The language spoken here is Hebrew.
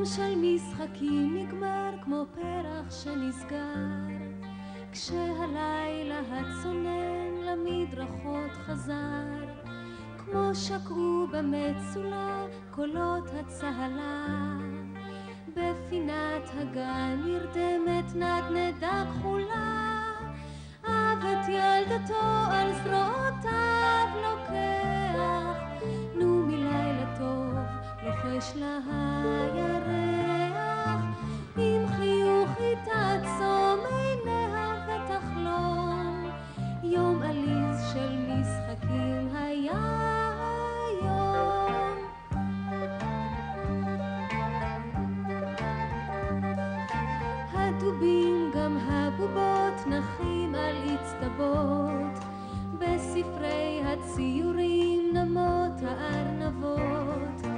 של משחקים נגמר כמו פרח שנסגר, כשהלילה הצונן למדרכות חזר, כמו שקעו במצולה קולות הצהלה, בפינת הגן נרדמת נדנדה כחולה, אב את ילדתו על זרועותיו לוקח, נו מלילה טוב לוחש לה הירח, עם חיוך היא תעצום עיניה ותחלום, יום עליז של משחקים היה היום. הדובים גם הבובות נחים על אצטבות, בספרי הציורים נמות הארנבות,